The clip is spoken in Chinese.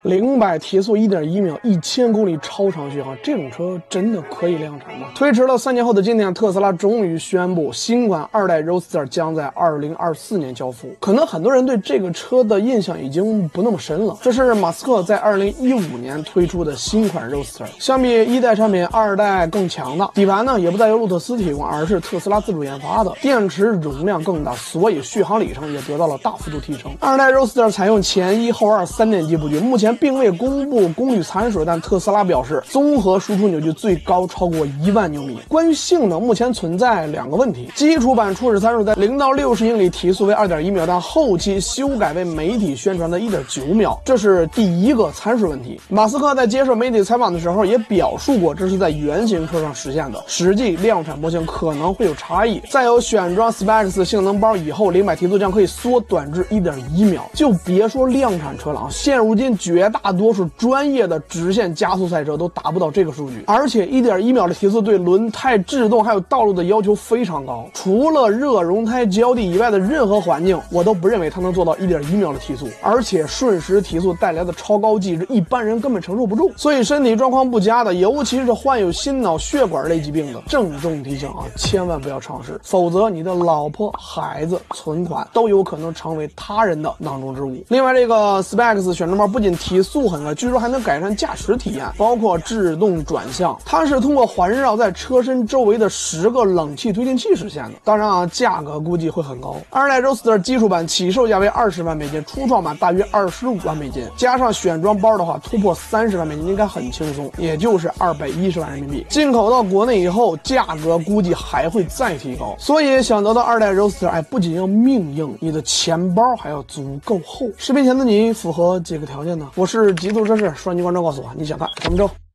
0-100提速1.1秒，1000公里超长续航，这种车真的可以量产吗？推迟了3年后的今天，特斯拉终于宣布，新款2代 Roadster 将在2024年交付。可能很多人对这个车的印象已经不那么深了。这是马斯克在2015年推出的新款 Roadster， 相比1代产品，2代更强大。底盘呢也不再由路特斯提供，而是特斯拉自主研发的。电池容量更大，所以续航里程也得到了大幅度提升。2代 Roadster 采用前一后二3点机布局，目前并未公布功率参数，但特斯拉表示综合输出扭矩最高超过1万牛米。关于性能，目前存在2个问题：基础版初始参数在0到60英里提速为2.1秒，但后期修改为媒体宣传的1.9秒，这是第一个参数问题。马斯克在接受媒体采访的时候也表述过，这是在原型车上实现的，实际量产模型可能会有差异。再有选装 Specs 性能包以后，0-100提速将可以缩短至1.1秒。就别说量产车了，现如今绝大多数专业的直线加速赛车都达不到这个数据。而且1.1秒的提速对轮胎制动还有道路的要求非常高，除了热熔胎浇地以外的任何环境，我都不认为它能做到1.1秒的提速。而且瞬时提速带来的超高机制，一般人根本承受不住。所以身体状况不佳的，尤其是患有心脑血管类疾病的，郑重提醒啊，千万不要尝试，否则你的老婆、孩子、存款都有可能成为他人的囊中之物。另外，这个 Specs 选装包不仅提速很快，据说还能改善驾驶体验，包括制动转向。它是通过环绕在车身周围的10个冷气推进器实现的。当然啊，价格估计会很高。2代 Roadster 基础版起售价为20万美金，初创版大约25万美金，加上选装包的话，突破30万美金应该很轻松，也就是210万人民币。进口到国内以后，价格估计还会再提高。所以想得到2代 Roadster， 不仅要命硬，你的钱包还要足够厚。视频前的你符合几个条件呢？我是极速车士，刷你关注告诉我你想看什么车。